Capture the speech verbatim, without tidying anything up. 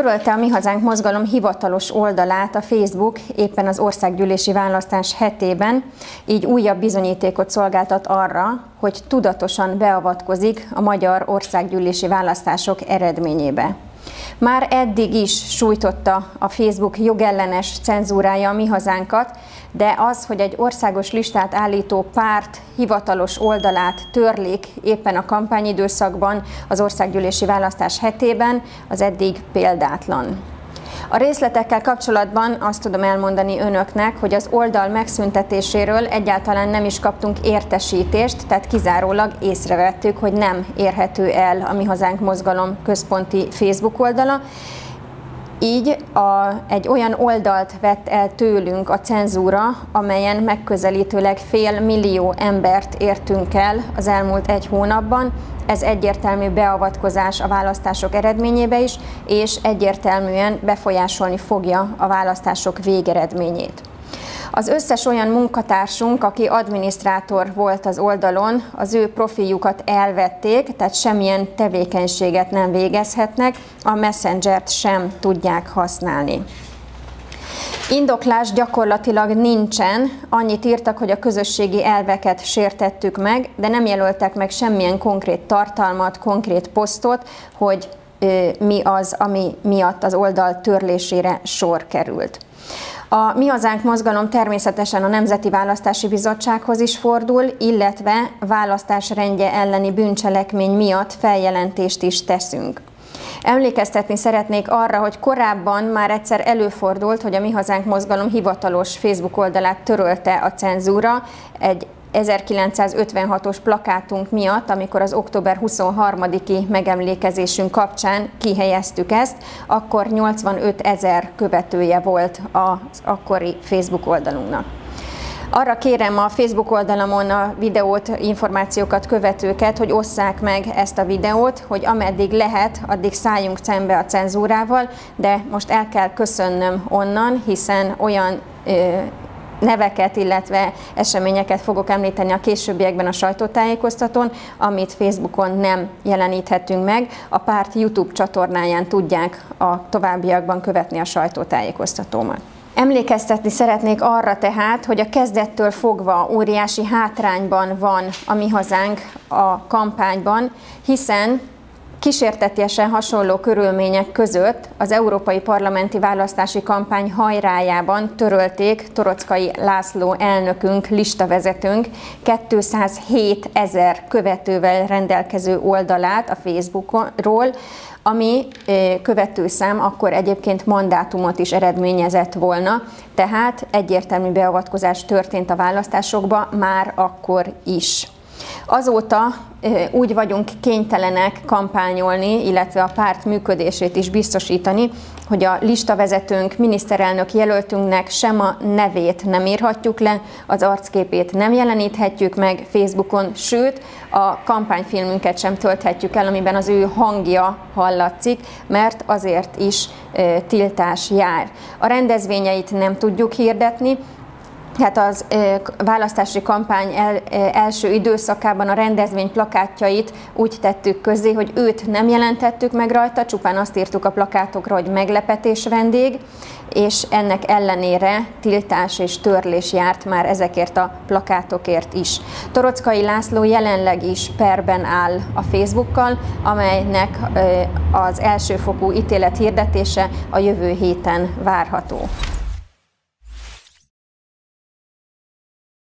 Törölte a Mi Hazánk Mozgalom hivatalos oldalát a Facebook éppen az országgyűlési választás hetében, így újabb bizonyítékot szolgáltat arra, hogy tudatosan beavatkozik a magyar országgyűlési választások eredményébe. Már eddig is sújtotta a Facebook jogellenes cenzúrája a Mi Hazánkat, de az, hogy egy országos listát állító párt hivatalos oldalát törlik éppen a kampányidőszakban, az országgyűlési választás hetében, az eddig példátlan. A részletekkel kapcsolatban azt tudom elmondani önöknek, hogy az oldal megszüntetéséről egyáltalán nem is kaptunk értesítést, tehát kizárólag észrevettük, hogy nem érhető el a Mi Hazánk Mozgalom központi Facebook oldala. Így a, egy olyan oldalt vett el tőlünk a cenzúra, amelyen megközelítőleg fél millió embert értünk el az elmúlt egy hónapban. Ez egyértelmű beavatkozás a választások eredményébe is, és egyértelműen befolyásolni fogja a választások végeredményét. Az összes olyan munkatársunk, aki adminisztrátor volt az oldalon, az ő profiljukat elvették, tehát semmilyen tevékenységet nem végezhetnek, a Messengert sem tudják használni. Indoklás gyakorlatilag nincsen, annyit írtak, hogy a közösségi elveket sértettük meg, de nem jelöltek meg semmilyen konkrét tartalmat, konkrét posztot, hogy ö, mi az, ami miatt az oldal törlésére sor került. A Mi Hazánk Mozgalom természetesen a Nemzeti Választási Bizottsághoz is fordul, illetve választásrendje elleni bűncselekmény miatt feljelentést is teszünk. Emlékeztetni szeretnék arra, hogy korábban már egyszer előfordult, hogy a Mi Hazánk Mozgalom hivatalos Facebook oldalát törölte a cenzúra egy ezerkilencszázötvenhatos plakátunk miatt, amikor az október huszonharmadiki megemlékezésünk kapcsán kihelyeztük ezt, akkor nyolcvanötezer követője volt az akkori Facebook oldalunknak. Arra kérem a Facebook oldalamon a videót, információkat követőket, hogy osszák meg ezt a videót, hogy ameddig lehet, addig szálljunk szembe a cenzúrával, de most el kell köszönnöm onnan, hiszen olyan ö, neveket, illetve eseményeket fogok említeni a későbbiekben a sajtótájékoztatón, amit Facebookon nem jeleníthetünk meg. A párt YouTube csatornáján tudják a továbbiakban követni a sajtótájékoztatómat. Emlékeztetni szeretnék arra tehát, hogy a kezdettől fogva óriási hátrányban van a Mi Hazánk a kampányban, hiszen kísértetiesen hasonló körülmények között az európai parlamenti választási kampány hajrájában törölték Toroczkai László elnökünk, listavezetőnk kétszázhét-ezer követővel rendelkező oldalát a Facebookról, ami követőszám akkor egyébként mandátumot is eredményezett volna, tehát egyértelmű beavatkozás történt a választásokba már akkor is. Azóta úgy vagyunk kénytelenek kampányolni, illetve a párt működését is biztosítani, hogy a listavezetőnk, miniszterelnök jelöltünknek sem a nevét nem írhatjuk le, az arcképét nem jeleníthetjük meg Facebookon, sőt a kampányfilmünket sem tölthetjük el, amiben az ő hangja hallatszik, mert azért is e, tiltás jár. A rendezvényeit nem tudjuk hirdetni. Tehát az e, választási kampány el, e, első időszakában a rendezvény plakátjait úgy tettük közzé, hogy őt nem jelentettük meg rajta, csupán azt írtuk a plakátokra, hogy meglepetés vendég, és ennek ellenére tiltás és törlés járt már ezekért a plakátokért is. Toroczkai László jelenleg is perben áll a Facebookkal, amelynek e, az elsőfokú ítélet hirdetése a jövő héten várható.